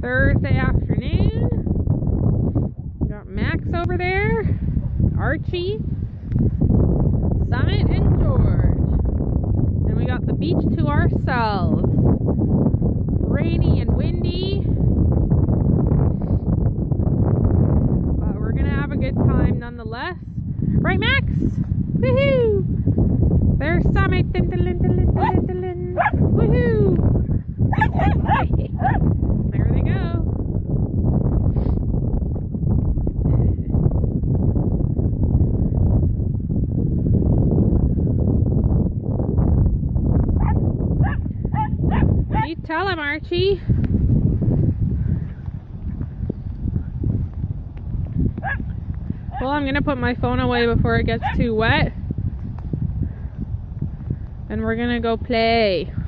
Thursday afternoon. Got Max over there, Archie, Summit, and George. And we got the beach to ourselves. Rainy and windy, but we're gonna have a good time nonetheless. Right, Max? Woohoo! There's Summit. Woohoo! There they go. You tell him, Archie. Well, I'm gonna put my phone away before it gets too wet. And we're gonna go play.